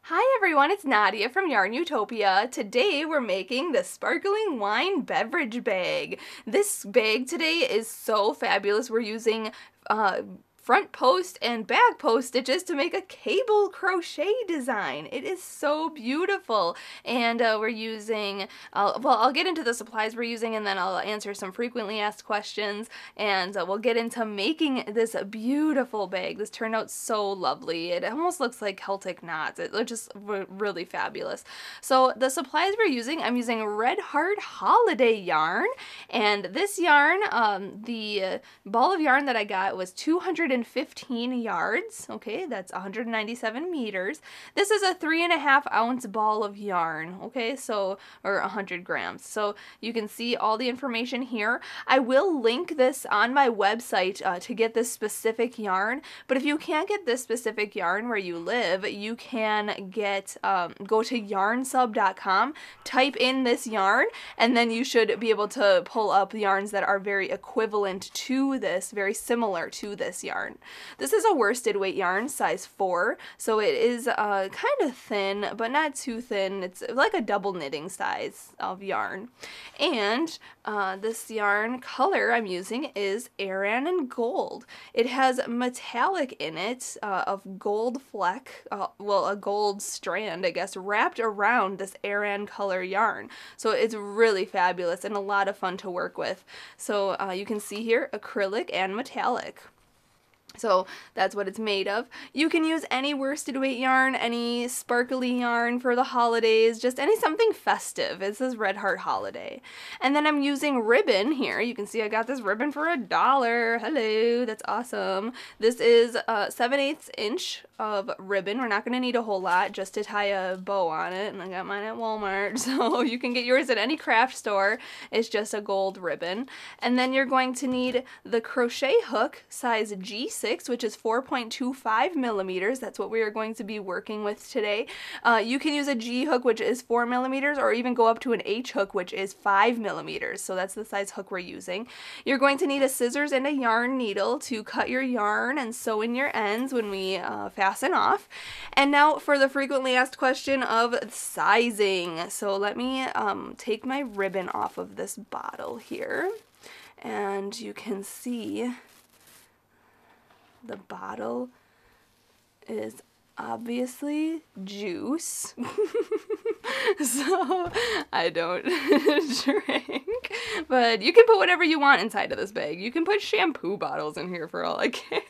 Hi everyone, it's Nadia from Yarn Utopia. Today we're making the sparkling wine beverage bag. This bag today is so fabulous. We're using front post and back post stitches to make a cable crochet design. It is so beautiful, and we're using, I'll get into the supplies we're using, and then I'll answer some frequently asked questions, and we'll get into making this beautiful bag. This turned out so lovely. It almost looks like Celtic knots. It looks just really fabulous. So the supplies we're using, I'm using Red Heart Holiday yarn, and this yarn, the ball of yarn that I got was 215 yards. Okay, that's 197 meters. This is a 3.5 ounce ball of yarn. Okay, so, or 100 grams. So you can see all the information here. I will link this on my website to get this specific yarn, but if you can't get this specific yarn where you live, you can get, go to yarnsub.com, type in this yarn, and then you should be able to pull up yarns that are very equivalent to this, very similar to this yarn. This is a worsted weight yarn, size 4, so it is kind of thin, but not too thin. It's like a double knitting size of yarn. And this yarn color I'm using is Aran and Gold. It has metallic in it of gold fleck, well, a gold strand, I guess, wrapped around this Aran color yarn. So it's really fabulous and a lot of fun to work with. So you can see here, acrylic and metallic. So that's what it's made of. You can use any worsted weight yarn, any sparkly yarn for the holidays, just something festive. It says Red Heart Holiday. And then I'm using ribbon here. You can see I got this ribbon for $1. Hello, that's awesome. This is 7/8 inch of ribbon. We're not going to need a whole lot just to tie a bow on it. And I got mine at Walmart, so you can get yours at any craft store. It's just a gold ribbon. And then you're going to need the crochet hook, size G6, which is 4.25 millimeters. That's what we are going to be working with today. You can use a G hook, which is 4 millimeters, or even go up to an H hook, which is 5 millimeters. So that's the size hook we're using. You're going to need a scissors and a yarn needle to cut your yarn and sew in your ends when we fasten off. And now for the frequently asked question of sizing. So let me take my ribbon off of this bottle here, and you can see the bottle is obviously juice. So I don't drink, but you can put whatever you want inside of this bag. You can put shampoo bottles in here for all I care.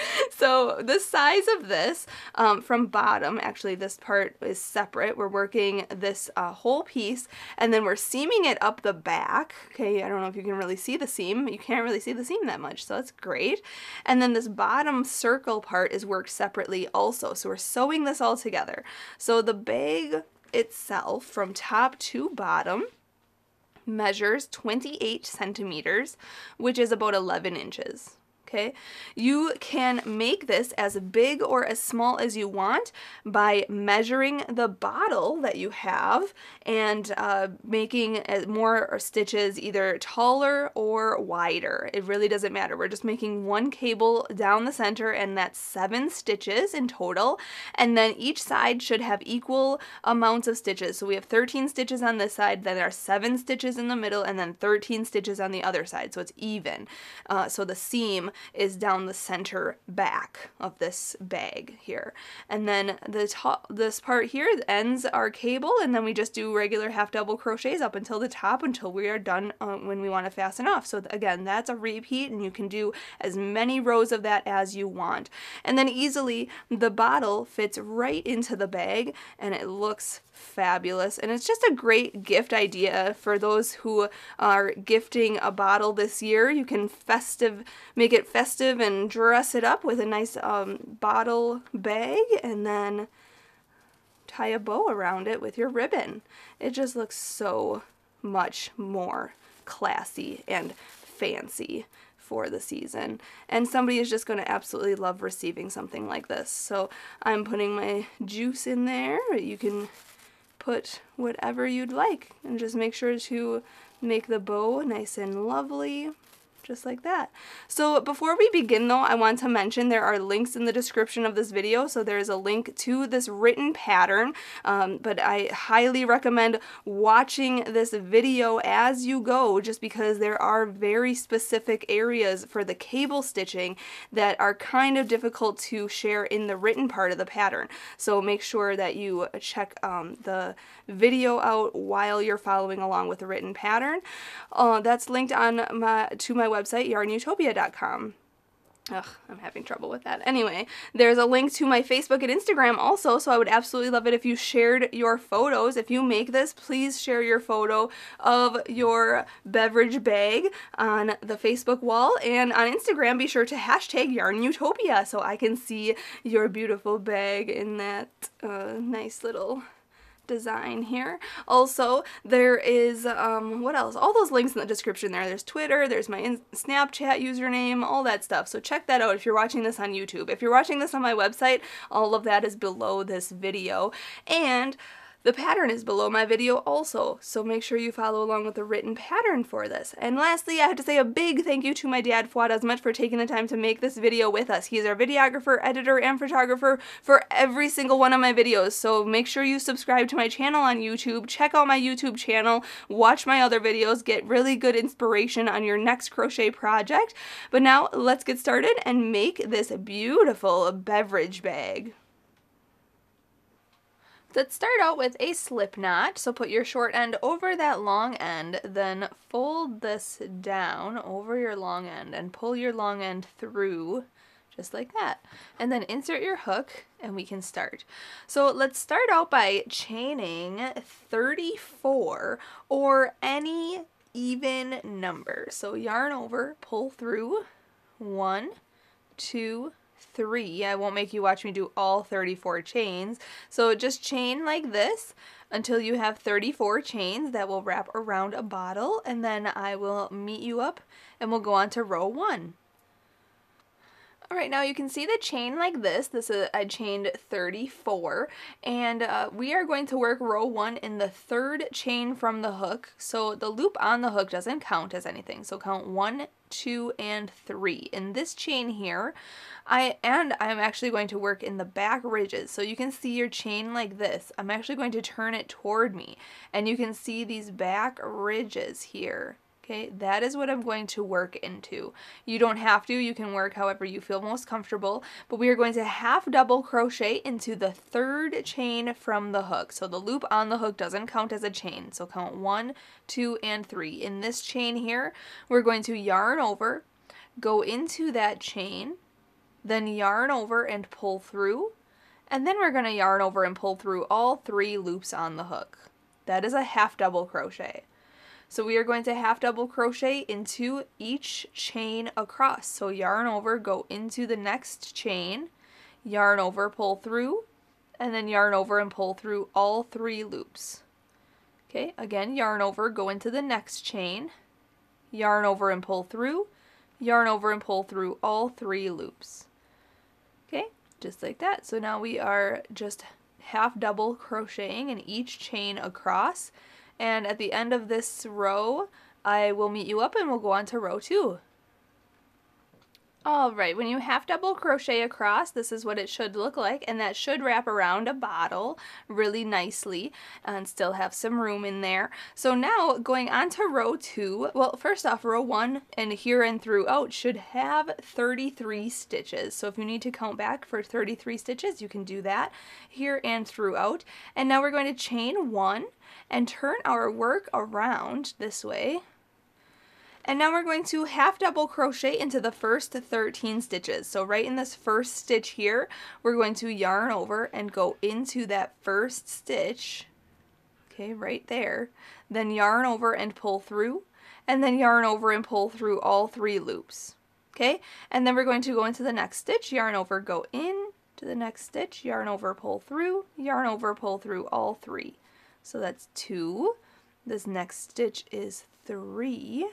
So the size of this from bottom, actually this part is separate. We're working this whole piece, and then we're seaming it up the back. Okay, I don't know if you can really see the seam. You can't really see the seam that much, so that's great. And then this bottom circle part is worked separately also. So we're sewing this all together. So the bag itself from top to bottom measures 28 centimeters, which is about 11 inches. Okay, you can make this as big or as small as you want by measuring the bottle that you have and making more stitches either taller or wider. It really doesn't matter. We're just making one cable down the center, and that's 7 stitches in total, and then each side should have equal amounts of stitches. So we have 13 stitches on this side, then there are 7 stitches in the middle, and then 13 stitches on the other side, so it's even. So the seam is down the center back of this bag here. And then the top, this part here ends our cable, and then we just do regular half double crochets up until the top until we are done when we want to fasten off. So again, that's a repeat, and you can do as many rows of that as you want. And then easily the bottle fits right into the bag, and it looks fabulous, and it's just a great gift idea for those who are gifting a bottle this year. You can make it festive and dress it up with a nice bottle bag, and then tie a bow around it with your ribbon. It just looks so much more classy and fancy for the season, and somebody is just going to absolutely love receiving something like this. So I'm putting my juice in there. You can put whatever you'd like, and just make sure to make the bow nice and lovely. just like that. So before we begin though, I want to mention there are links in the description of this video. So there is a link to this written pattern, but I highly recommend watching this video as you go, just because there are very specific areas for the cable stitching that are kind of difficult to share in the written part of the pattern. So make sure that you check the video out while you're following along with the written pattern. That's linked on to my website, yarnutopia.com. Ugh, I'm having trouble with that. Anyway, there's a link to my Facebook and Instagram also, so I would absolutely love it if you shared your photos. If you make this, please share your photo of your beverage bag on the Facebook wall, and on Instagram, be sure to hashtag yarnutopia so I can see your beautiful bag in that nice little design here. Also, there is, what else? All those links in the description there. There's Twitter, there's my Snapchat username, all that stuff. So check that out if you're watching this on YouTube. If you're watching this on my website, all of that is below this video. And the pattern is below my video also, so make sure you follow along with the written pattern for this. And lastly, I have to say a big thank you to my dad, Fuad Azmat, for taking the time to make this video with us. He's our videographer, editor, and photographer for every single one of my videos, so make sure you subscribe to my channel on YouTube, check out my YouTube channel, watch my other videos, get really good inspiration on your next crochet project. But now, let's get started and make this beautiful beverage bag. Let's start out with a slip knot. So put your short end over that long end, then fold this down over your long end and pull your long end through just like that. And then insert your hook and we can start. So let's start out by chaining 34 or any even number. So yarn over, pull through, 1, 2, 3. I won't make you watch me do all 34 chains. So just chain like this until you have 34 chains that will wrap around a bottle, and then I will meet you up and we'll go on to row 1. Alright, now you can see the chain like this. I chained 34, and we are going to work row 1 in the 3rd chain from the hook. So the loop on the hook doesn't count as anything. So count 1, 2, and 3. In this chain here, I'm actually going to work in the back ridges. So you can see your chain like this. I'm actually going to turn it toward me, and you can see these back ridges here. Okay, that is what I'm going to work into. You don't have to, you can work however you feel most comfortable, but we are going to half double crochet into the 3rd chain from the hook. So the loop on the hook doesn't count as a chain. So count 1, 2, and 3. In this chain here, we're going to yarn over, go into that chain, then yarn over and pull through, and then we're going to yarn over and pull through all 3 loops on the hook. That is a half double crochet. So we are going to half double crochet into each chain across. So yarn over, go into the next chain, yarn over, pull through, and then yarn over and pull through all 3 loops. Okay, again, yarn over, go into the next chain, yarn over and pull through, yarn over and pull through all 3 loops. Okay, just like that. So now we are just half double crocheting in each chain across. And at the end of this row, I will meet you up and we'll go on to row 2. Alright, when you half double crochet across, this is what it should look like, and that should wrap around a bottle really nicely and still have some room in there. So now going on to row 2, well, first off, row 1 and here and throughout should have 33 stitches. So if you need to count back for 33 stitches, you can do that here and throughout. And now we're going to chain 1 and turn our work around this way. And now we're going to half double crochet into the first 13 stitches. So right in this first stitch here, we're going to yarn over and go into that first stitch, okay, right there, then yarn over and pull through, and then yarn over and pull through all 3 loops, okay? And then we're going to go into the next stitch, yarn over, go in to the next stitch, yarn over, pull through, yarn over, pull through all 3. So that's 2. This next stitch is 3.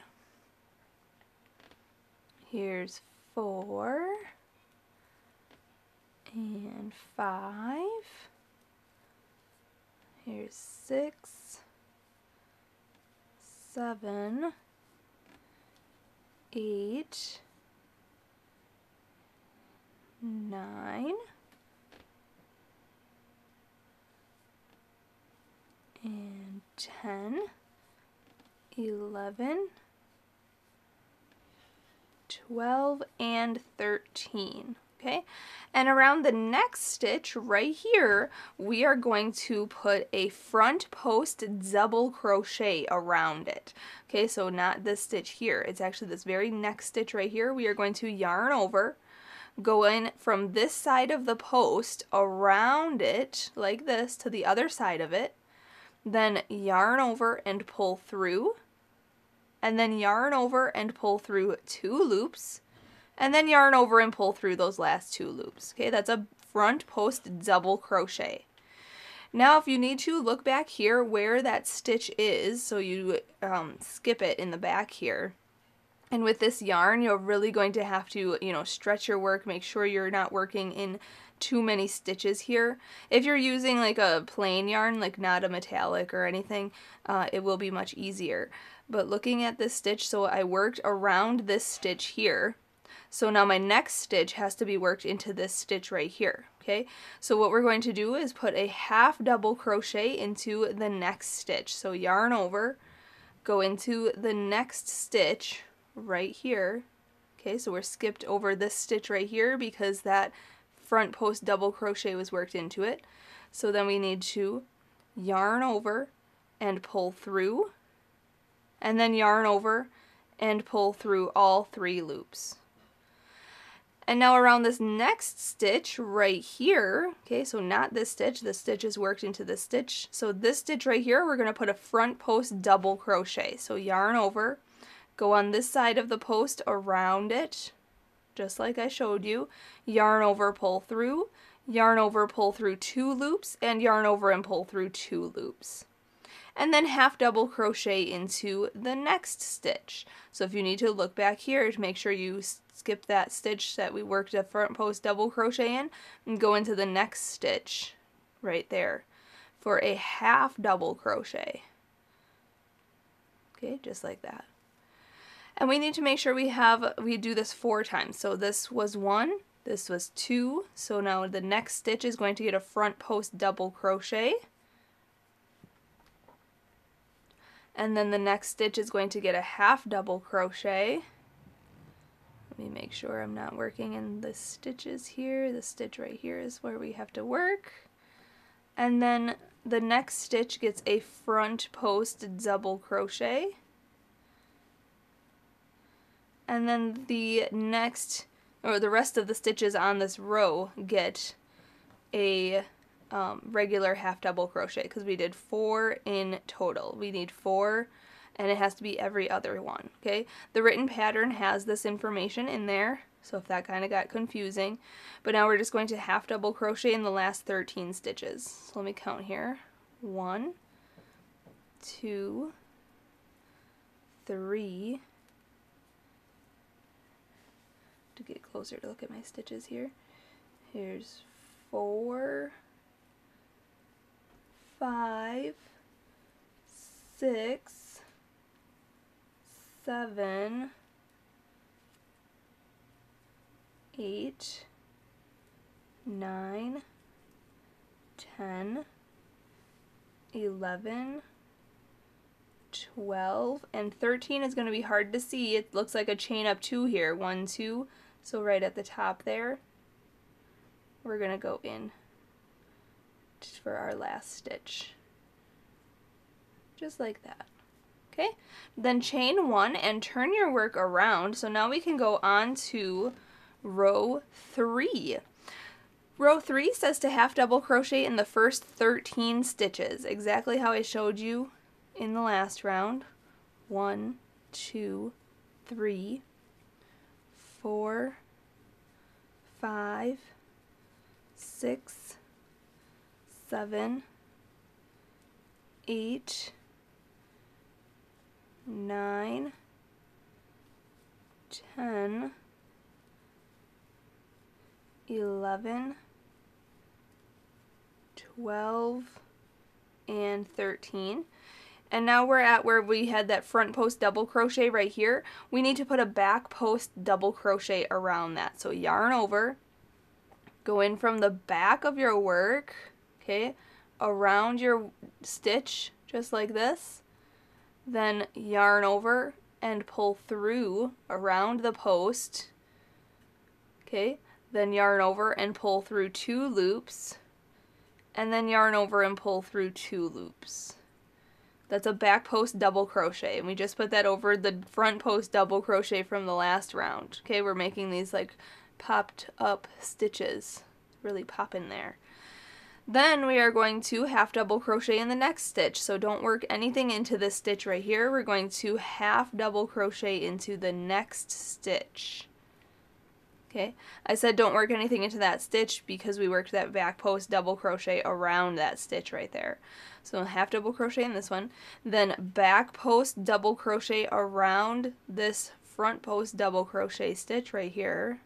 Here's 4 and 5. Here's 6, 7, 8, 9, and 10, 11, 12, and 13. Okay, and around the next stitch right here, we are going to put a front post double crochet around it. Okay, so not this stitch here, it's actually this very next stitch right here. We are going to yarn over, go in from this side of the post around it like this to the other side of it, then yarn over and pull through, and then yarn over and pull through 2 loops, and then yarn over and pull through those last 2 loops. Okay, that's a front post double crochet. Now if you need to, look back here where that stitch is, so you skip it in the back here. And with this yarn, you're really going to have to, stretch your work, make sure you're not working in too many stitches here. If you're using like a plain yarn, like not a metallic or anything, it will be much easier. But looking at this stitch, so I worked around this stitch here. So now my next stitch has to be worked into this stitch right here, okay? So what we're going to do is put a half double crochet into the next stitch. So yarn over, go into the next stitch right here, okay? So we're skipped over this stitch right here because that front post double crochet was worked into it. So then we need to yarn over and pull through, and then yarn over and pull through all 3 loops. And now around this next stitch right here, okay, so not this stitch, the stitch is worked into this stitch. So this stitch right here, we're going to put a front post double crochet. So yarn over, go on this side of the post around it, just like I showed you, yarn over, pull through, yarn over, pull through 2 loops, and yarn over and pull through 2 loops. And then half double crochet into the next stitch. So if you need to look back here to make sure you skip that stitch that we worked a front post double crochet in, and go into the next stitch right there for a half double crochet. Okay, just like that. And we need to make sure we do this 4 times. So this was 1, this was 2, so now the next stitch is going to get a front post double crochet. And then the next stitch is going to get a half double crochet. Let me make sure I'm not working in the stitches here. The stitch right here is where we have to work. And then the next stitch gets a front post double crochet. And then the next, or the rest of the stitches on this row get a regular half double crochet, because we did 4 in total. We need 4, and it has to be every other one. Okay, the written pattern has this information in there, so if that kind of got confusing. But now we're just going to half double crochet in the last 13 stitches. So let me count here. 1, 2, 3. To get closer to look at my stitches here. Here's 4, 5, 6, 7, 8, 9, 10, 11, 12, and 13 is going to be hard to see. It looks like a chain up 2 here. 1, 2, so right at the top there, we're going to go in just for our last stitch. Just like that. Okay, then chain 1 and turn your work around. So now we can go on to row 3. Row 3 says to half double crochet in the first 13 stitches, exactly how I showed you in the last round. 1, 2, 3, 4, 5, 6, 7, 8, 9, 10, 11, 12, and 13. And now we're at where we had that front post double crochet right here. We need to put a back post double crochet around that. So yarn over, go in from the back of your work, okay, around your stitch, just like this. Then yarn over and pull through around the post, okay, then yarn over and pull through 2 loops, and then yarn over and pull through 2 loops. That's a back post double crochet, and we just put that over the front post double crochet from the last round. Okay, we're making these like popped up stitches, really pop in there. Then we are going to half double crochet in the next stitch, so don't work anything into this stitch right here. We're going to half double crochet into the next stitch. Okay, I said don't work anything into that stitch because we worked that back post double crochet around that stitch right there. So half double crochet in this one, then back post double crochet around this front post double crochet stitch right here.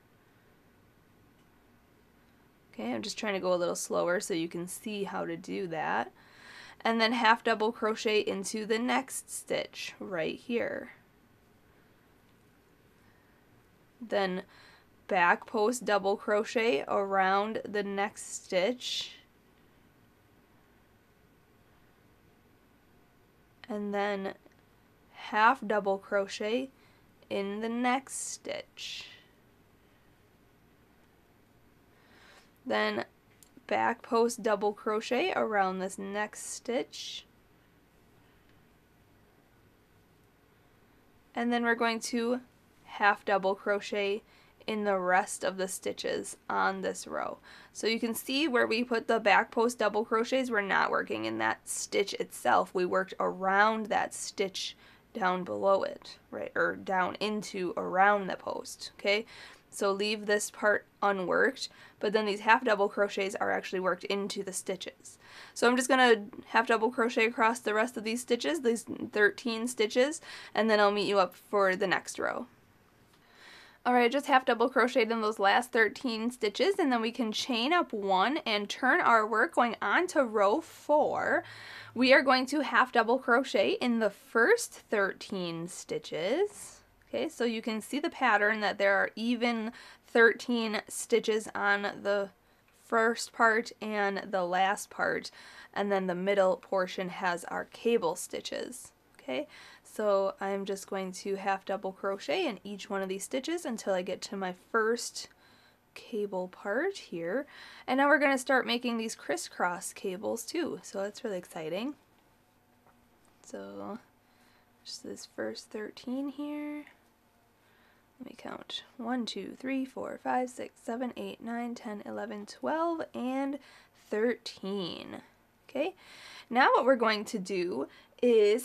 Okay, I'm just trying to go a little slower so you can see how to do that. And then half double crochet into the next stitch right here. Then back post double crochet around the next stitch, and then half double crochet in the next stitch, then back post double crochet around this next stitch, and then we're going to half double crochet in the rest of the stitches on this row. So you can see where we put the back post double crochets, we're not working in that stitch itself. We worked around that stitch down below it, right, or down into around the post, okay? So leave this part unworked, but then these half double crochets are actually worked into the stitches. So I'm just gonna half double crochet across the rest of these stitches, these 13 stitches, and then I'll meet you up for the next row. Alright, I just half double crocheted in those last 13 stitches, and then we can chain up 1 and turn our work going on to row 4. We are going to half double crochet in the first 13 stitches. Okay, so you can see the pattern that there are even 13 stitches on the first part and the last part, and then the middle portion has our cable stitches. Okay, so I'm just going to half double crochet in each one of these stitches until I get to my first cable part here. And now we're going to start making these crisscross cables too, so that's really exciting. So just this first 13 here. Let me count. 1, 2, 3, 4, 5, 6, 7, 8, 9, 10, 11, 12, and 13. Okay, now what we're going to do is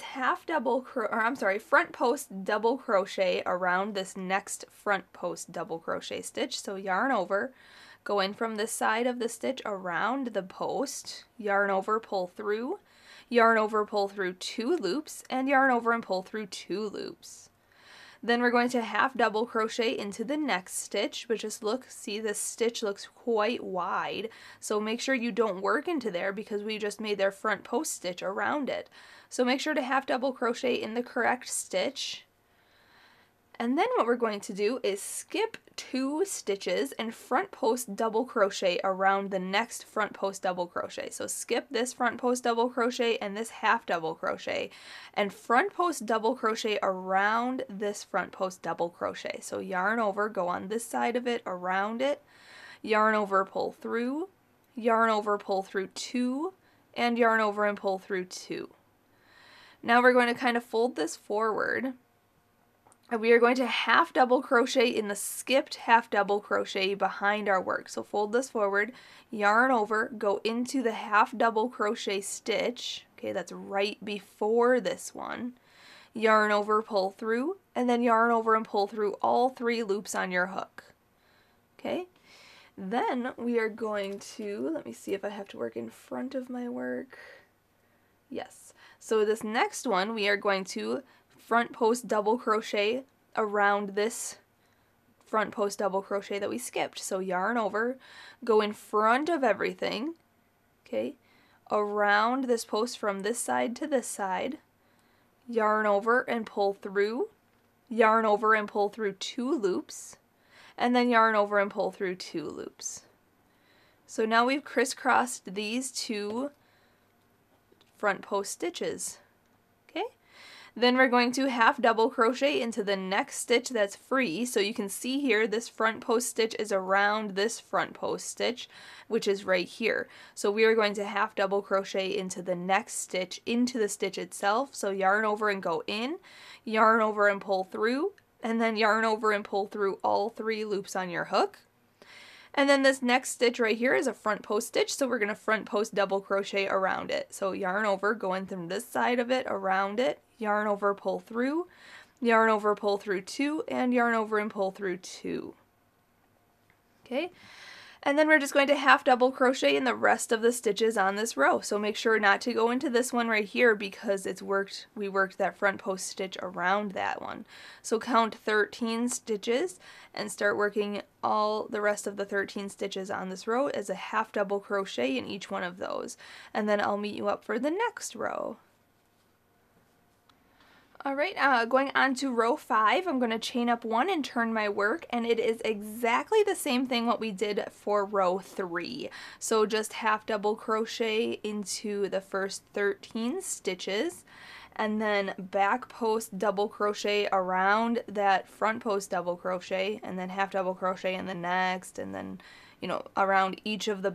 front post double crochet around this next front post double crochet stitch. So yarn over, go in from this side of the stitch around the post, yarn over, pull through, yarn over, pull through 2 loops, and yarn over and pull through 2 loops. Then we're going to half double crochet into the next stitch, but just look, see this stitch looks quite wide, so make sure you don't work into there because we just made their front post stitch around it. So make sure to half double crochet in the correct stitch. And then what we're going to do is skip 2 stitches and front post double crochet around the next front post double crochet. So skip this front post double crochet and this half double crochet, and front post double crochet around this front post double crochet. So yarn over, go on this side of it, around it, yarn over, pull through, yarn over, pull through 2, and yarn over and pull through 2. Now we're going to kind of fold this forward. And we are going to half double crochet in the skipped half double crochet behind our work. So fold this forward, yarn over, go into the half double crochet stitch, okay, that's right before this one, yarn over, pull through, and then yarn over and pull through all 3 loops on your hook. Okay, then we are going to, let me see if I have to work in front of my work. Yes, so this next one we are going to front post double crochet around this front post double crochet that we skipped. So yarn over, go in front of everything, okay, around this post from this side to this side, yarn over and pull through, yarn over and pull through 2 loops, and then yarn over and pull through 2 loops. So now we've crisscrossed these 2 front post stitches. Okay? Then we're going to half double crochet into the next stitch that's free. So you can see here this front post stitch is around this front post stitch, which is right here. So we are going to half double crochet into the next stitch, into the stitch itself. So yarn over and go in, yarn over and pull through, and then yarn over and pull through all 3 loops on your hook. And then this next stitch right here is a front post stitch, so we're going to front post double crochet around it. So yarn over, going from this side of it, around it, yarn over, pull through, yarn over, pull through 2, and yarn over and pull through 2. Okay, and then we're just going to half double crochet in the rest of the stitches on this row. So make sure not to go into this one right here because we worked that front post stitch around that one. So count 13 stitches and start working all the rest of the 13 stitches on this row as a half double crochet in each one of those. And then I'll meet you up for the next row. Alright, going on to row 5, I'm going to chain up 1 and turn my work, and it is exactly the same thing what we did for row 3. So just half double crochet into the first 13 stitches, and then back post double crochet around that front post double crochet, and then half double crochet in the next, and then, you know, around each of the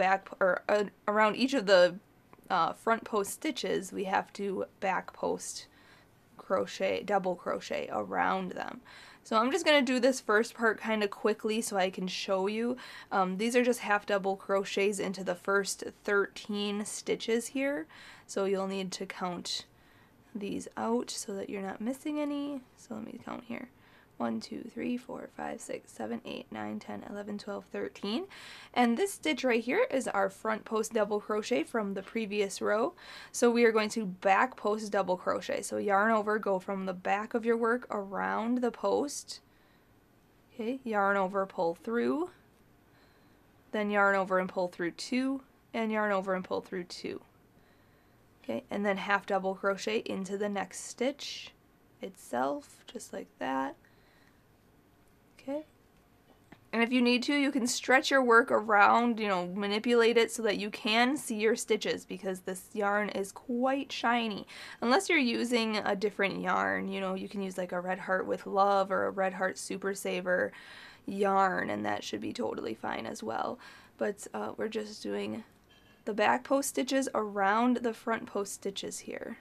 front post stitches, we have to back post crochet, double crochet around them. So I'm just going to do this first part kind of quickly so I can show you. These are just half double crochets into the first 13 stitches here. So you'll need to count these out so that you're not missing any. So let me count here. 1, 2, 3, 4, 5, 6, 7, 8, 9, 10, 11, 12, 13. And this stitch right here is our front post double crochet from the previous row. So we are going to back post double crochet. So yarn over, go from the back of your work around the post. Okay, yarn over, pull through. Then yarn over and pull through 2, and yarn over and pull through 2. Okay, and then half double crochet into the next stitch itself, just like that. Okay, and if you need to, you can stretch your work around, you know, manipulate it so that you can see your stitches because this yarn is quite shiny. Unless you're using a different yarn, you know, you can use like a Red Heart with Love or a Red Heart Super Saver yarn, and that should be totally fine as well. But we're just doing the back post stitches around the front post stitches here.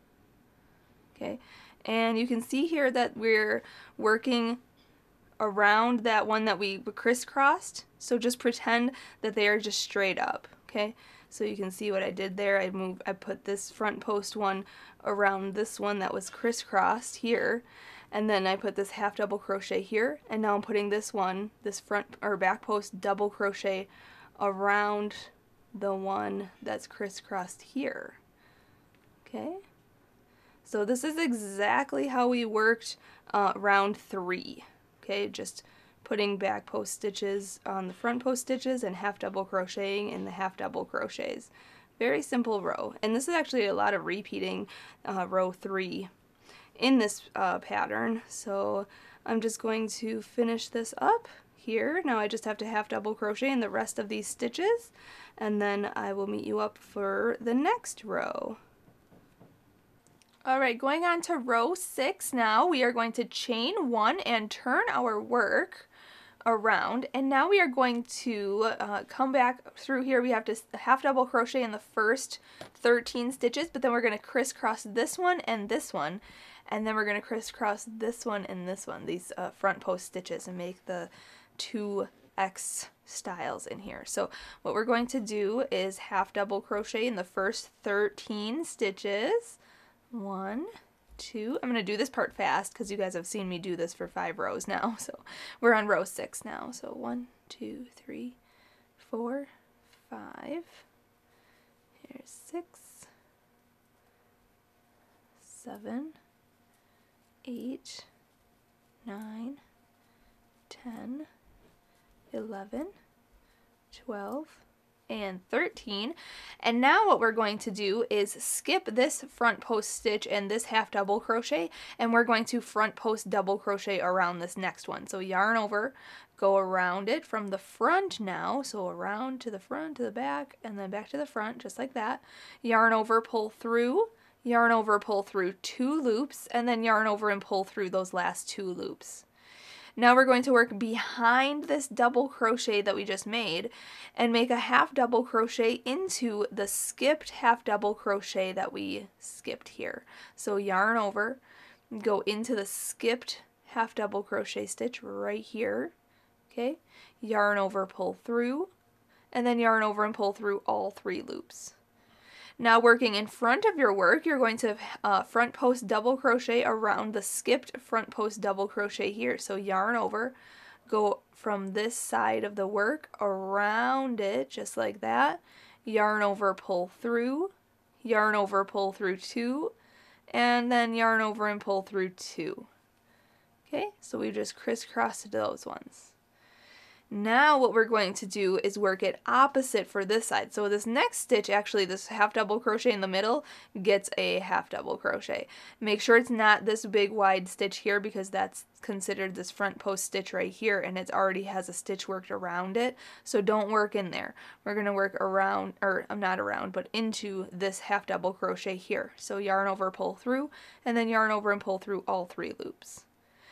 Okay, and you can see here that we're working around that one that we crisscrossed, so just pretend that they are just straight up. Okay, so you can see what I did there. I put this front post one around this one that was crisscrossed here, and then I put this half double crochet here, and now I'm putting this one, this front or back post double crochet around the one that's crisscrossed here. Okay, so this is exactly how we worked round 3. Okay, just putting back post stitches on the front post stitches and half double crocheting in the half double crochets. Very simple row, and this is actually a lot of repeating row 3 in this pattern. So I'm just going to finish this up here. Now I just have to half double crochet in the rest of these stitches, and then I will meet you up for the next row. Alright, going on to row 6 now, we are going to chain 1 and turn our work around, and now we are going to come back through here. We have to half double crochet in the first 13 stitches, but then we're going to crisscross this one, and then we're going to crisscross this one and this one, these front post stitches, and make the 2X styles in here. So what we're going to do is half double crochet in the first 13 stitches. 1, 2, I'm going to do this part fast because you guys have seen me do this for 5 rows now. So we're on row 6 now. So 1, 2, 3, 4, 5. Here's 6, 7, 8, 9, 10, 11, 12, and 13. And now what we're going to do is skip this front post stitch and this half double crochet, and we're going to front post double crochet around this next one. So yarn over, go around it from the front now, so around to the front, to the back, and then back to the front, just like that. Yarn over, pull through, yarn over, pull through 2 loops, and then yarn over and pull through those last 2 loops. Now we're going to work behind this double crochet that we just made and make a half double crochet into the skipped half double crochet that we skipped here. So yarn over, go into the skipped half double crochet stitch right here. Okay, yarn over, pull through, and then yarn over and pull through all 3 loops. Now working in front of your work, you're going to front post double crochet around the skipped front post double crochet here. So yarn over, go from this side of the work around it, just like that. Yarn over, pull through, yarn over, pull through 2, and then yarn over and pull through 2. Okay, so we just crisscrossed those ones. Now what we're going to do is work it opposite for this side. So this next stitch, actually this half double crochet in the middle, gets a half double crochet. Make sure it's not this big wide stitch here, because that's considered this front post stitch right here, and it already has a stitch worked around it. So don't work in there. We're going to work around, or not around, but into this half double crochet here. So yarn over, pull through, and then yarn over and pull through all 3 loops.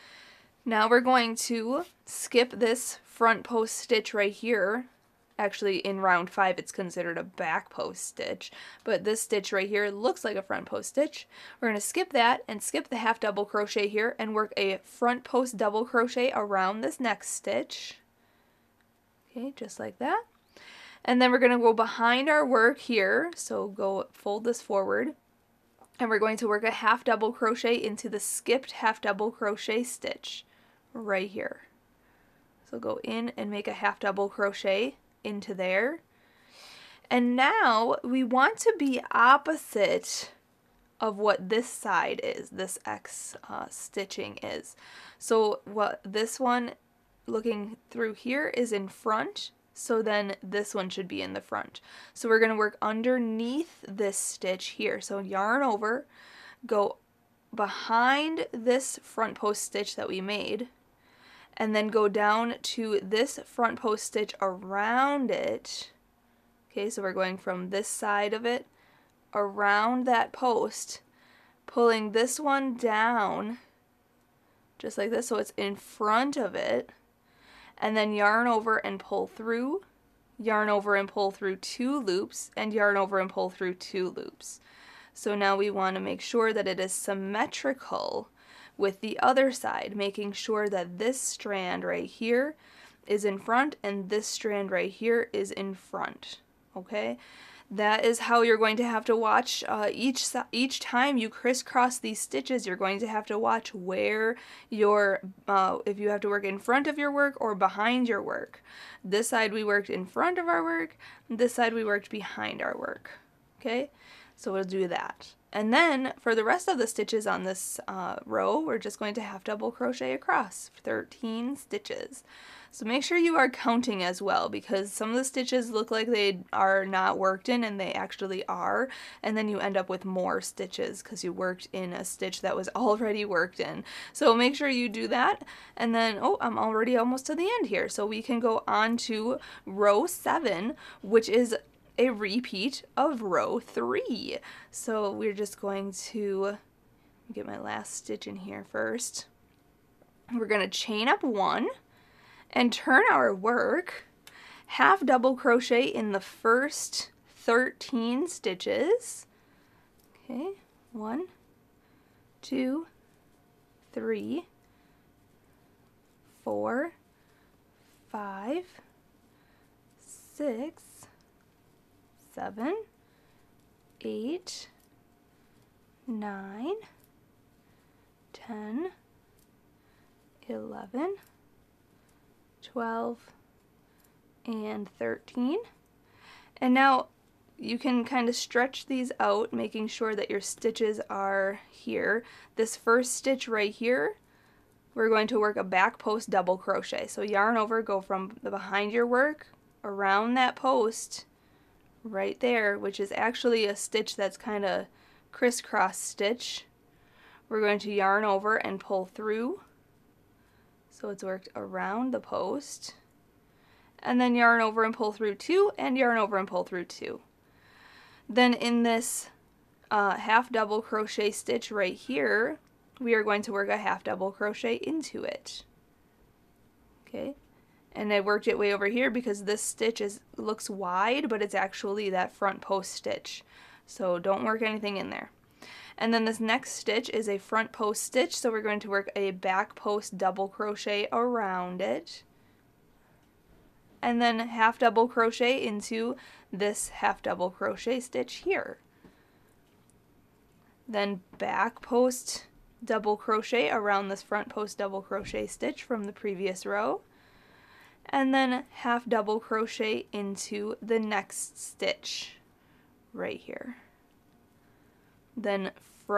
Now we're going to skip this front post stitch right here. Actually, in round 5 it's considered a back post stitch, but this stitch right here looks like a front post stitch. We're going to skip that and skip the half double crochet here and work a front post double crochet around this next stitch. Okay, just like that. And then we're going to go behind our work here, so go fold this forward, and we're going to work a half double crochet into the skipped half double crochet stitch right here. So go in and make a half double crochet into there. And now we want to be opposite of what this side is, this X stitching is. So what this one looking through here is in front, so then this one should be in the front. So we're going to work underneath this stitch here. So yarn over, go behind this front post stitch that we made, and then go down to this front post stitch around it. Okay, so we're going from this side of it around that post, pulling this one down just like this so it's in front of it, and then yarn over and pull through, yarn over and pull through 2 loops, and yarn over and pull through 2 loops. So now we want to make sure that it is symmetrical with the other side, making sure that this strand right here is in front and this strand right here is in front. Okay, that is how you're going to have to watch each time you crisscross these stitches. You're going to have to watch where your if you have to work in front of your work or behind your work. This side we worked in front of our work, this side we worked behind our work. Okay, so we'll do that. And then for the rest of the stitches on this row, we're just going to half double crochet across 13 stitches. So make sure you are counting as well, because some of the stitches look like they are not worked in and they actually are, and then you end up with more stitches because you worked in a stitch that was already worked in. So make sure you do that. And then, oh, I'm already almost to the end here, so we can go on to row 7, which is a repeat of row 3. So we're just going to get my last stitch in here first. We're going to chain up 1 and turn our work, half double crochet in the first 13 stitches. Okay, 1, 2, 3, 4, 5, 6, 7, 8, 9, 10, 11, 12, and 13. And now you can kind of stretch these out, making sure that your stitches are here. This first stitch right here, we're going to work a back post double crochet. So yarn over, go from the behind your work around that post right there, which is actually a stitch that's kind of crisscross stitch. We're going to yarn over and pull through, so it's worked around the post, and then yarn over and pull through 2, and yarn over and pull through 2. Then in this half double crochet stitch right here, we are going to work a half double crochet into it. Okay, and I worked it way over here because this stitch looks wide, but it's actually that front post stitch. So don't work anything in there. And then this next stitch is a front post stitch, so we're going to work a back post double crochet around it. And then half double crochet into this half double crochet stitch here. Then back post double crochet around this front post double crochet stitch from the previous row. And then half double crochet into the next stitch right here. Then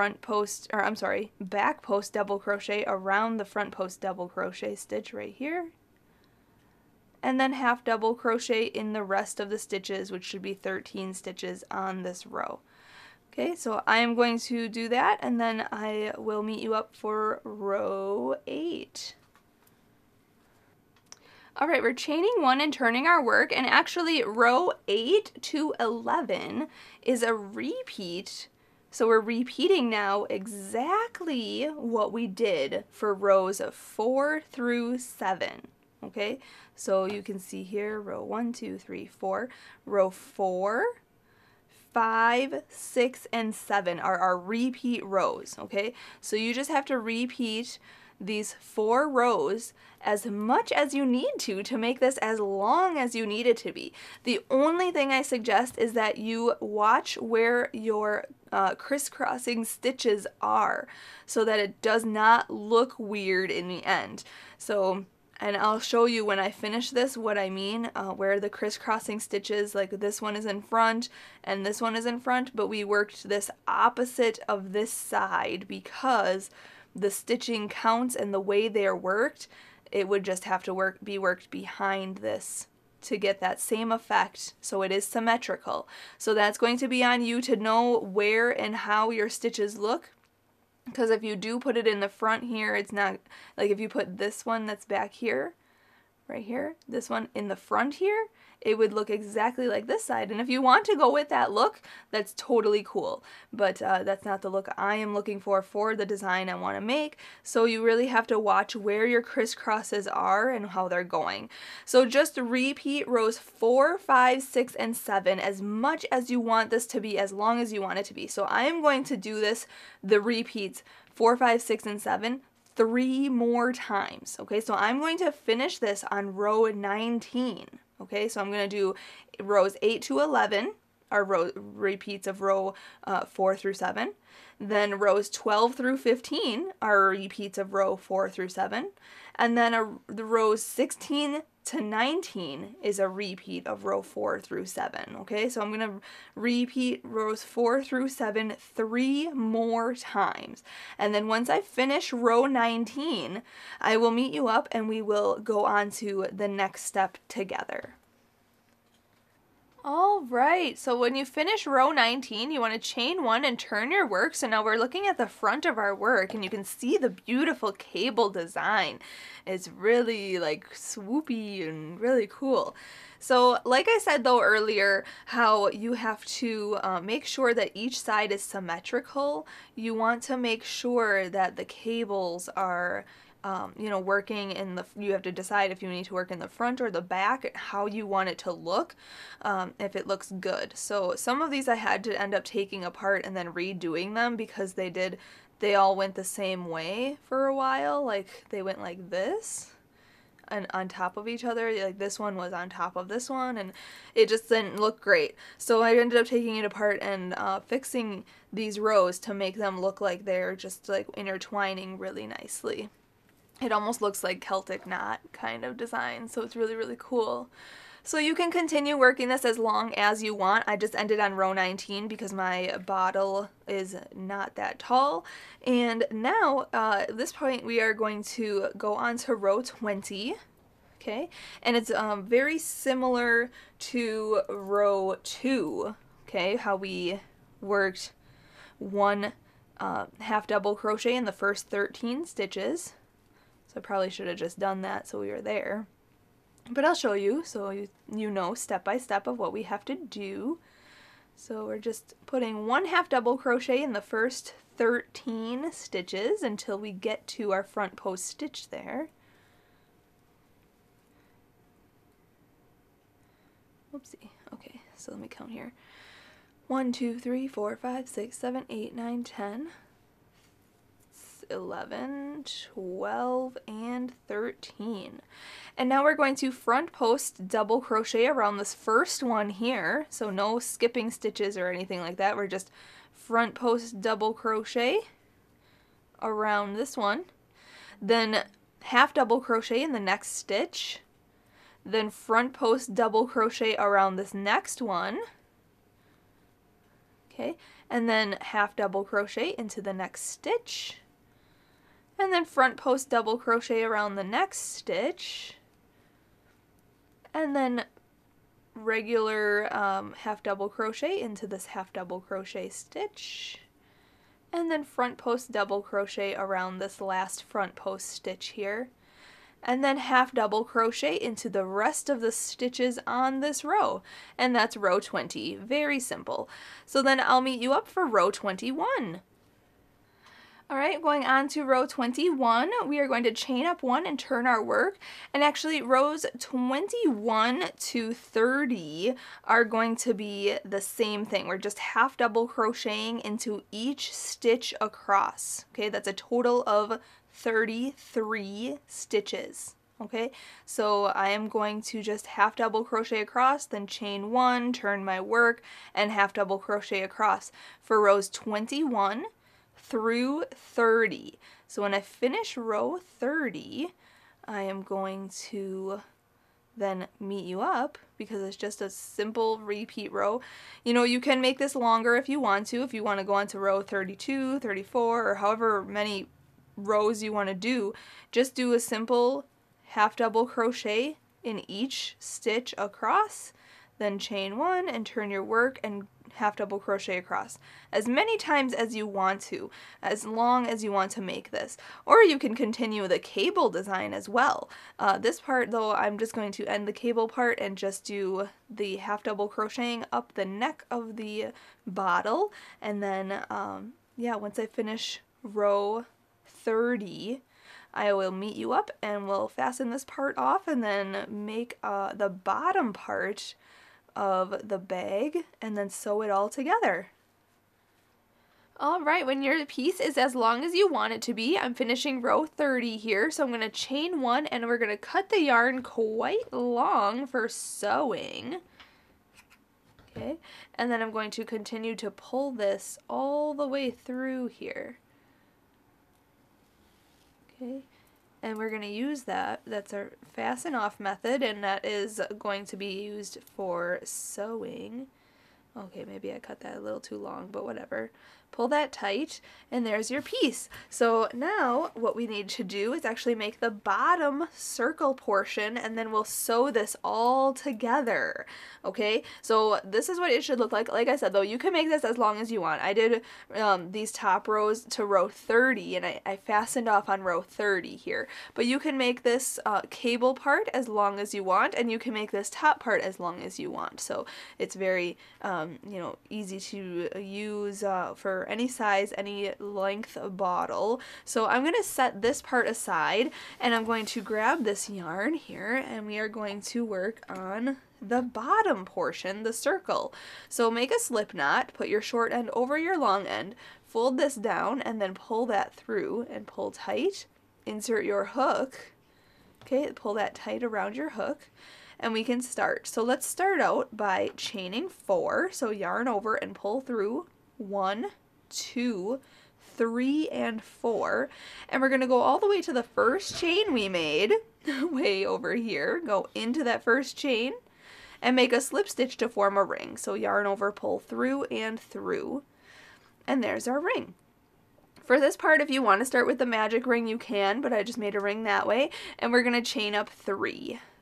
back post double crochet around the front post double crochet stitch right here. And then half double crochet in the rest of the stitches, which should be 13 stitches on this row. Okay, so I am going to do that, and then I will meet you up for row 8. Alright, we're chaining 1 and turning our work, and actually row 8 to 11 is a repeat. So we're repeating now exactly what we did for rows 4 through 7. Okay, so you can see here row 1, 2, 3, 4. Row 4, 5, 6, and 7 are our repeat rows. Okay, so you just have to repeat these 4 rows as much as you need to make this as long as you need it to be. The only thing I suggest is that you watch where your crisscrossing stitches are so that it does not look weird in the end. So, and I'll show you when I finish this what I mean, where the crisscrossing stitches, like this one is in front and this one is in front, but we worked this opposite of this side because the stitching counts and the way they're worked, it would just have to be worked behind this to get that same effect, so it is symmetrical. So that's going to be on you to know where and how your stitches look, because if you do put it in the front here, it's not, like if you put this one that's back here, right here, this one in the front here, it would look exactly like this side. And if you want to go with that look, that's totally cool. But that's not the look I am looking for the design I want to make. So you really have to watch where your crisscrosses are and how they're going. So just repeat rows 4, 5, 6, and 7 as much as you want this to be, as long as you want it to be. So I am going to do this, the repeats 4, 5, 6, and 7, 3 more times. Okay, so I'm going to finish this on row 19. Okay, so I'm going to do rows 8 to 11, are repeats of row 4 through 7. Then rows 12 through 15 are repeats of row 4 through 7. And then the rows 16 to 19 is a repeat of row 4 through 7. Okay, so I'm going to repeat rows 4 through 7 3 more times. And then once I finish row 19, I will meet you up and we will go on to the next step together. Alright, so when you finish row 19, you want to chain 1 and turn your work. So now we're looking at the front of our work and you can see the beautiful cable design. It's really like swoopy and really cool. So like I said though earlier, how you have to make sure that each side is symmetrical. You want to make sure that the cables are working in you have to decide if you need to work in the front or the back, how you want it to look, if it looks good. So some of these I had to end up taking apart and then redoing them because they all went the same way for a while. Like they went like this and on top of each other, like this one was on top of this one, and it just didn't look great. So I ended up taking it apart and fixing these rows to make them look like they're just like intertwining really nicely. It almost looks like Celtic knot kind of design, so it's really, really cool. So you can continue working this as long as you want. I just ended on row 19 because my bottle is not that tall. And now, at this point, we are going to go on to row 20. Okay, and it's very similar to row 2, okay, how we worked one half double crochet in the first 13 stitches. So I probably should have just done that so we were there. But I'll show you so you know step by step of what we have to do. So we're just putting one half double crochet in the first 13 stitches until we get to our front post stitch there. Whoopsie. Okay, so let me count here. 1, 2, 3, 4, 5, 6, 7, 8, 9, 10, 11, 12, and 13. And now we're going to front post double crochet around this first one here. So no skipping stitches or anything like that. We're just front post double crochet around this one. Then half double crochet in the next stitch. Then front post double crochet around this next one. Okay, and then half double crochet into the next stitch, and then front post double crochet around the next stitch, and then regular half double crochet into this half double crochet stitch, and then front post double crochet around this last front post stitch here, and then half double crochet into the rest of the stitches on this row, and that's row 20. Very simple. So then I'll meet you up for row 21. Alright, going on to row 21, we are going to chain up 1 and turn our work, and actually rows 21 to 30 are going to be the same thing. We're just half double crocheting into each stitch across. Okay, that's a total of 33 stitches. Okay, so I am going to just half double crochet across, then chain 1, turn my work, and half double crochet across for rows 21 through 30. So when I finish row 30, I am going to then meet you up because it's just a simple repeat row. You know, you can make this longer if you want to go on to row 32, 34, or however many rows you want to do. Just do a simple half double crochet in each stitch across, then chain 1 and turn your work and half double crochet across as many times as you want to, as long as you want to make this. Or you can continue the cable design as well. This part though, I'm just going to end the cable part and just do the half double crocheting up the neck of the bottle, and then yeah, once I finish row 30, I will meet you up and we'll fasten this part off and then make the bottom part of the bag and then sew it all together. Alright, when your piece is as long as you want it to be, I'm finishing row 30 here, so I'm going to chain 1 and we're going to cut the yarn quite long for sewing. Okay, and then I'm going to continue to pull this all the way through here. Okay, and we're going to use that's our fasten off method, and that is going to be used for sewing. Okay, maybe I cut that a little too long, but whatever. Pull that tight, and there's your piece. So now what we need to do is actually make the bottom circle portion, and then we'll sew this all together. Okay, so this is what it should look like. Like I said though, you can make this as long as you want. I did these top rows to row 30, and I fastened off on row 30 here. But you can make this cable part as long as you want, and you can make this top part as long as you want. So it's very you know, easy to use for any size, any length of bottle. So I'm going to set this part aside, and I'm going to grab this yarn here, and we are going to work on the bottom portion, the circle. So make a slip knot, put your short end over your long end, fold this down, and then pull that through and pull tight. Insert your hook. Okay, pull that tight around your hook, and we can start. So let's start out by chaining 4. So yarn over and pull through 1, 2, 3, and 4. And we're going to go all the way to the first chain we made, way over here. Go into that first chain and make a slip stitch to form a ring. So yarn over, pull through and through. And there's our ring. For this part, if you want to start with the magic ring, you can, but I just made a ring that way. And we're going to chain up 3.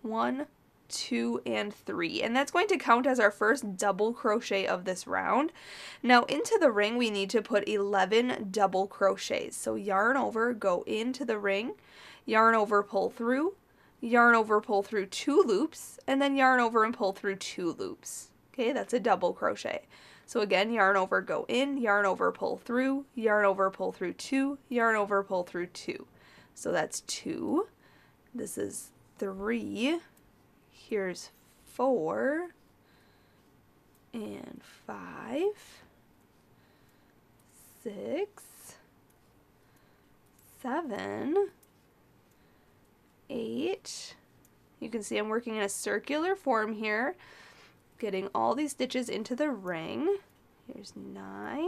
1, 2, and 3, and that's going to count as our first double crochet of this round. Now into the ring we need to put 11 double crochets. So yarn over, go into the ring, yarn over, pull through, yarn over, pull through 2 loops, and then yarn over and pull through 2 loops. Okay, that's a double crochet. So again, yarn over, go in, yarn over, pull through, yarn over, pull through 2, yarn over, pull through 2. So that's 2. This is 3. Here's 4 and 5, 6, 7, 8. You can see I'm working in a circular form here, getting all these stitches into the ring. Here's 9,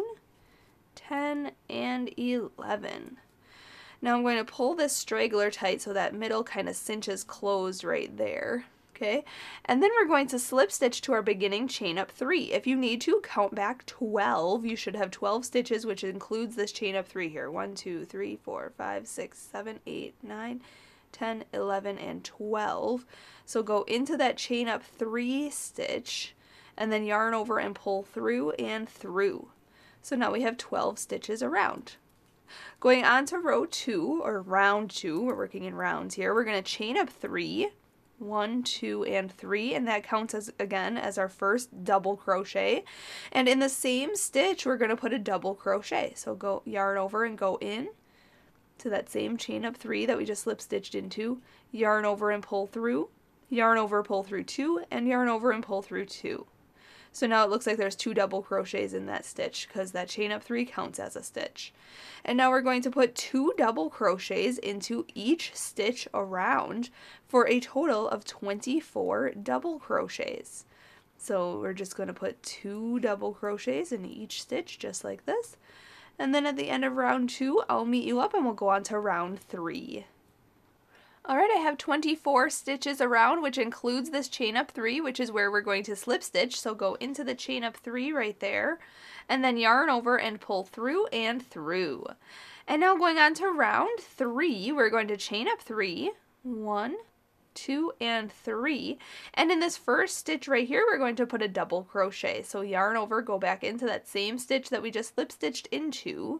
10, and 11. Now I'm going to pull this straggler tight so that middle kind of cinches closed right there. Okay, and then we're going to slip stitch to our beginning chain up 3. If you need to, count back 12. You should have 12 stitches, which includes this chain up 3 here. 1, 2, 3, 4, 5, 6, 7, 8, 9, 10, 11, and 12. So go into that chain up 3 stitch, and then yarn over and pull through and through. So now we have 12 stitches around. Going on to row 2, or round 2, we're working in rounds here, we're going to chain up 3. 1, 2, and 3, and that counts as, again, as our first double crochet. And in the same stitch we're going to put a double crochet. So go yarn over and go in to that same chain up 3 that we just slip stitched into, yarn over and pull through, yarn over, pull through 2, and yarn over and pull through 2. So now it looks like there's 2 double crochets in that stitch because that chain up 3 counts as a stitch. And now we're going to put 2 double crochets into each stitch around for a total of 24 double crochets. So we're just going to put 2 double crochets in each stitch just like this. And then at the end of round 2, I'll meet you up and we'll go on to round 3. Alright, I have 24 stitches around, which includes this chain up 3, which is where we're going to slip stitch. So go into the chain up 3 right there, and then yarn over and pull through and through. And now going on to round 3, we're going to chain up 3, 1, 2, and 3. And in this first stitch right here, we're going to put a double crochet. So yarn over, go back into that same stitch that we just slip stitched into.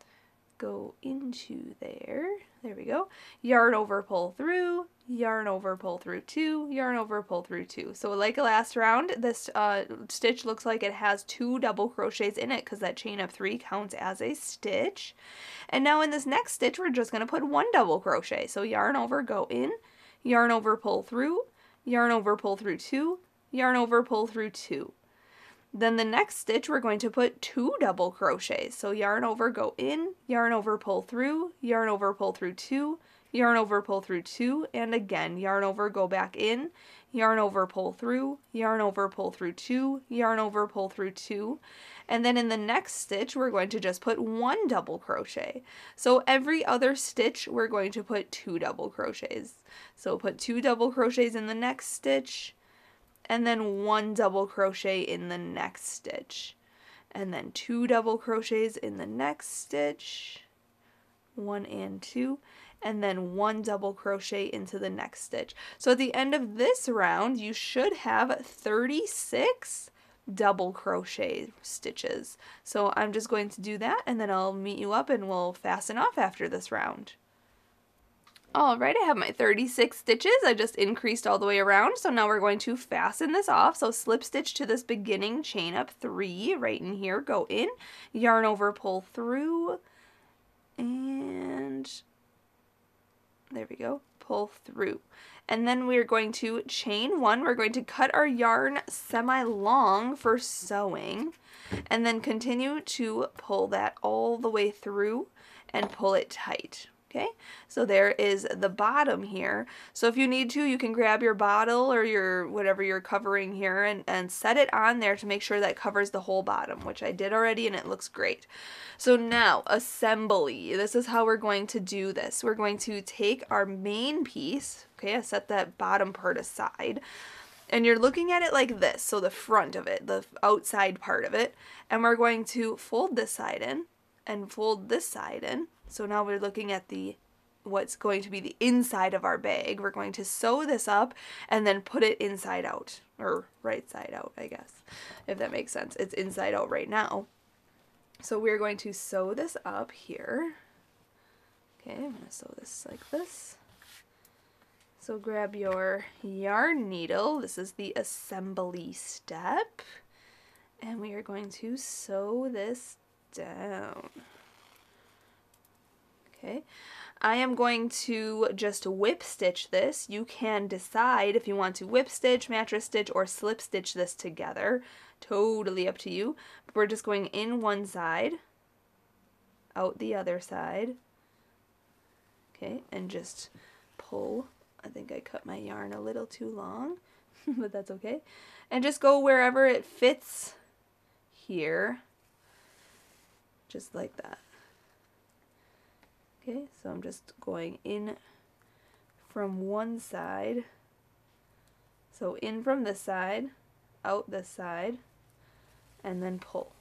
Go into there. There we go. Yarn over, pull through, yarn over, pull through 2, yarn over, pull through 2. So like last round, this stitch looks like it has 2 double crochets in it because that chain up 3 counts as a stitch. And now in this next stitch, we're just going to put 1 double crochet. So yarn over, go in, yarn over, pull through, yarn over, pull through 2, yarn over, pull through 2. Then the next stitch we're going to put 2 double crochets. So yarn over, go in, yarn over, pull through, yarn over, pull through 2, yarn over, pull through 2, and again yarn over, go back in, yarn over, pull through, yarn over, pull through 2, yarn over, pull through 2. And then in the next stitch we're going to just put 1 double crochet. So every other stitch we're going to put 2 double crochets. So put 2 double crochets in the next stitch, and then 1 double crochet in the next stitch, and then 2 double crochets in the next stitch, 1 and 2, and then 1 double crochet into the next stitch. So at the end of this round, you should have 36 double crochet stitches. So I'm just going to do that, and then I'll meet you up and we'll fasten off after this round. Alright, I have my 36 stitches. I just increased all the way around, so now we're going to fasten this off. So slip stitch to this beginning chain up 3 right in here, go in, yarn over, pull through, and there we go, pull through. And then we're going to chain 1. We're going to cut our yarn semi-long for sewing, and then continue to pull that all the way through and pull it tight. Okay, so there is the bottom here. So if you need to, you can grab your bottle or your whatever you're covering here and set it on there to make sure that covers the whole bottom, which I did already and it looks great. So now, assembly. This is how we're going to do this. We're going to take our main piece, okay, I set that bottom part aside, and you're looking at it like this, so the front of it, the outside part of it, and we're going to fold this side in and fold this side in. So now we're looking at the what's going to be the inside of our bag. We're going to sew this up and then put it inside out, or right side out, I guess, if that makes sense. It's inside out right now. So we're going to sew this up here. Okay, I'm going to sew this like this. So grab your yarn needle. This is the assembly step. And we are going to sew this down. Okay, I am going to just whip stitch this. You can decide if you want to whip stitch, mattress stitch, or slip stitch this together. Totally up to you. But we're just going in one side, out the other side. Okay, and just pull. I think I cut my yarn a little too long, but that's okay. And just go wherever it fits here, just like that. Okay, so I'm just going in from one side. So in from this side, out this side, and then pull.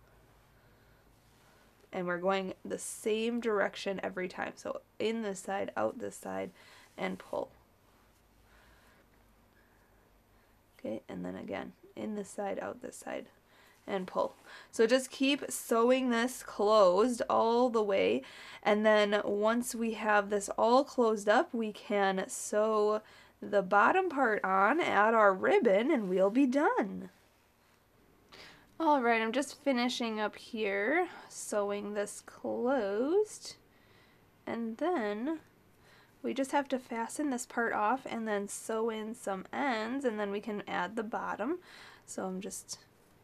And we're going the same direction every time. So in this side, out this side, and pull. Okay, and then again, in this side, out this side, and pull. So just keep sewing this closed all the way, and then once we have this all closed up, we can sew the bottom part on, add our ribbon, and we'll be done. Alright, I'm just finishing up here, sewing this closed, and then we just have to fasten this part off and then sew in some ends, and then we can add the bottom. So I'm just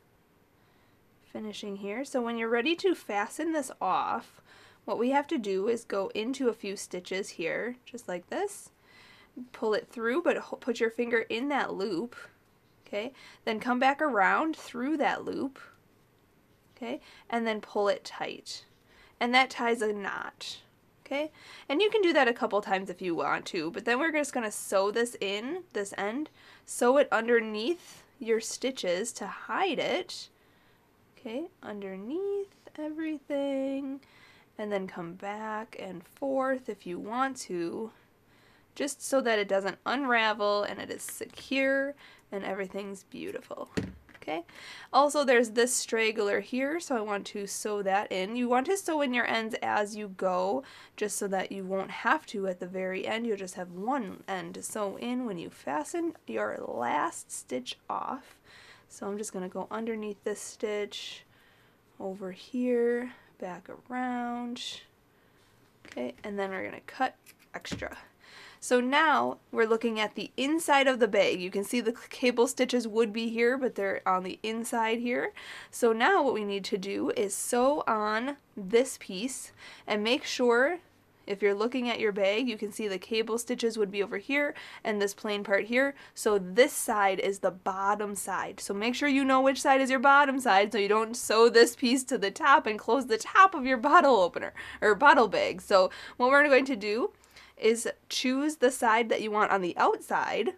finishing here. So when you're ready to fasten this off, what we have to do is go into a few stitches here, just like this. Pull it through, but put your finger in that loop. Okay, then come back around through that loop. Okay, and then pull it tight. And that ties a knot. Okay, and you can do that a couple times if you want to, but then we're just going to sew this in, this end, sew it underneath your stitches to hide it. Okay, underneath everything, and then come back and forth if you want to, just so that it doesn't unravel and it is secure and everything's beautiful. Okay, also there's this straggler here, so I want to sew that in. You want to sew in your ends as you go, just so that you won't have to at the very end. You'll just have one end to sew in when you fasten your last stitch off. So I'm just going to go underneath this stitch, over here, back around. Okay, and then we're going to cut extra. So now we're looking at the inside of the bag. You can see the cable stitches would be here, but they're on the inside here. So now what we need to do is sew on this piece and make sure, if you're looking at your bag, you can see the cable stitches would be over here and this plain part here. So this side is the bottom side. So make sure you know which side is your bottom side so you don't sew this piece to the top and close the top of your bottle opener or bottle bag. So what we're going to do is choose the side that you want on the outside,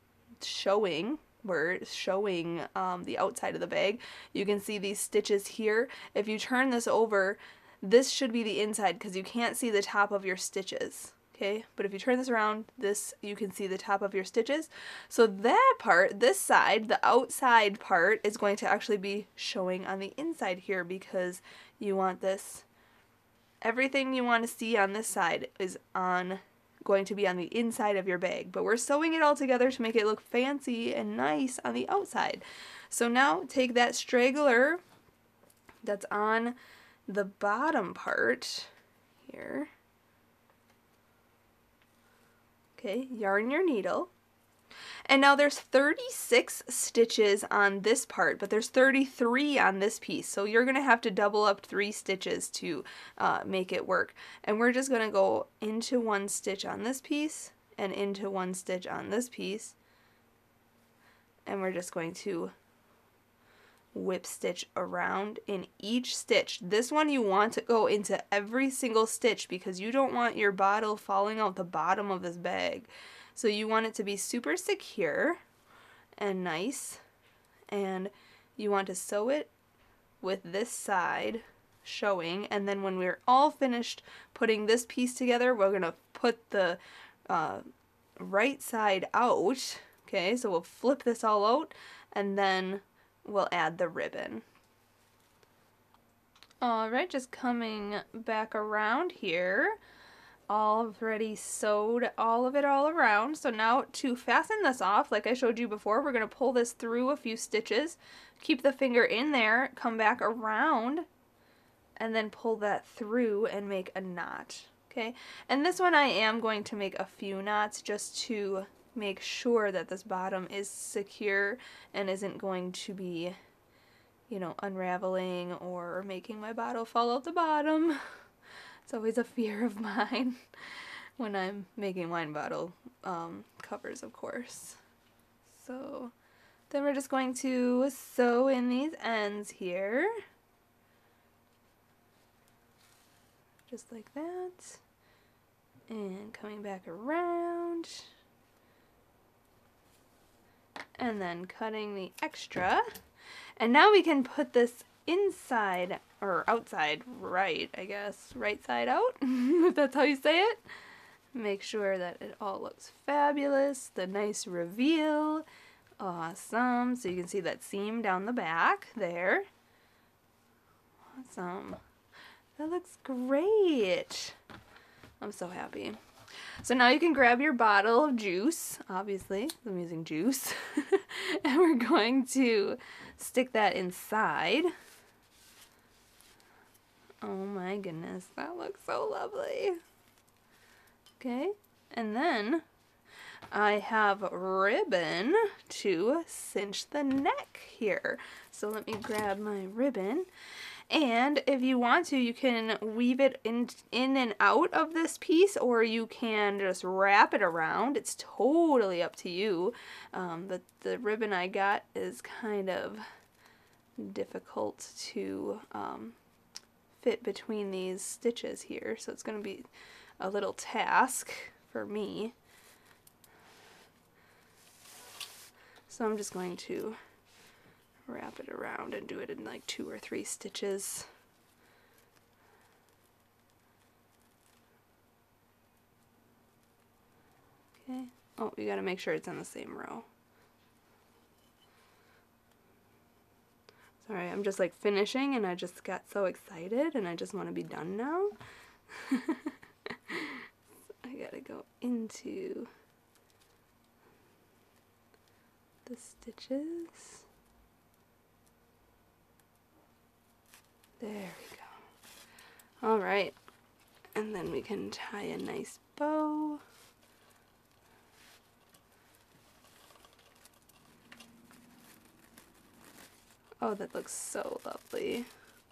we're showing the outside of the bag. You can see these stitches here. If you turn this over, this should be the inside because you can't see the top of your stitches. Okay, but if you turn this around, you can see the top of your stitches. So that part, this side, the outside part, is going to actually be showing on the inside here because you want this, everything you want to see on this side is going to be on the inside of your bag, but we're sewing it all together to make it look fancy and nice on the outside. So now take that straggler that's on the bottom part here. Okay, yarn your needle. And now there's 36 stitches on this part, but there's 33 on this piece. So you're going to have to double up 3 stitches to make it work. And we're just going to go into one stitch on this piece and into one stitch on this piece. And we're just going to whip stitch around in each stitch. This one you want to go into every single stitch because you don't want your bottle falling out the bottom of this bag. So you want it to be super secure and nice, and you want to sew it with this side showing, and then when we're all finished putting this piece together, we're gonna put the right side out. Okay, so we'll flip this all out, and then we'll add the ribbon. Alright, just coming back around here. Already sewed all of it all around. So now to fasten this off, like I showed you before, we're going to pull this through a few stitches, keep the finger in there, come back around, and then pull that through and make a knot. Okay, and this one I am going to make a few knots just to make sure that this bottom is secure and isn't going to be, you know, unraveling or making my bottle fall out the bottom. It's always a fear of mine when I'm making wine bottle covers, of course. So then we're just going to sew in these ends here. Just like that. And coming back around. And then cutting the extra. And now we can put this inside, or outside right, I guess. Right side out, if that's how you say it. Make sure that it all looks fabulous. The nice reveal. Awesome. So you can see that seam down the back there. Awesome. That looks great. I'm so happy. So now you can grab your bottle of juice, obviously, I'm using juice, and we're going to stick that inside. Oh my goodness, that looks so lovely. Okay, and then I have ribbon to cinch the neck here. So let me grab my ribbon. And if you want to, you can weave it in and out of this piece, or you can just wrap it around. It's totally up to you. The ribbon I got is kind of difficult to fit between these stitches here, so it's going to be a little task for me. So I'm just going to wrap it around and do it in like 2 or 3 stitches. Okay. Oh, you gotta make sure it's in the same row. Sorry, I'm just like finishing and I just got so excited and I just want to be done now. I gotta go into the stitches. There we go. Alright, and then we can tie a nice bow. Oh, that looks so lovely.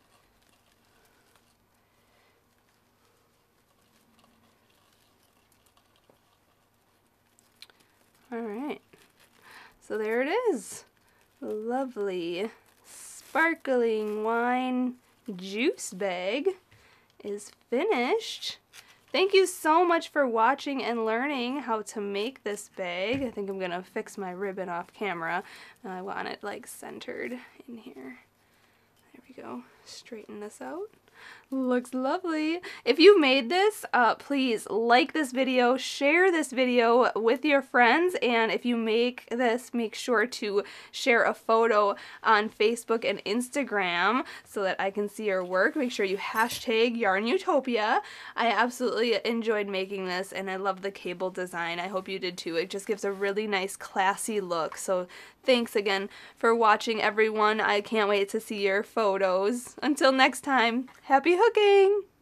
Alright, so there it is. Lovely, sparkling wine juice bag is finished. Thank you so much for watching and learning how to make this bag. I think I'm gonna fix my ribbon off camera. I want it like centered in here. There we go. Straighten this out. Looks lovely. If you made this, please like this video, share this video with your friends, and if you make this, make sure to share a photo on Facebook and Instagram so that I can see your work. Make sure you hashtag YarnUtopia. I absolutely enjoyed making this, and I love the cable design. I hope you did too. It just gives a really nice classy look. So thanks again for watching, everyone. I can't wait to see your photos. Until next time, happy hooking!